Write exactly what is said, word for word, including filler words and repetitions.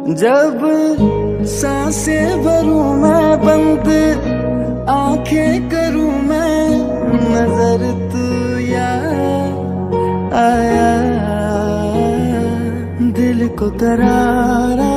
जब सांसें भरूं मैं बंद आंखें करूं मैं, नजर तू यार आया, दिल को करारा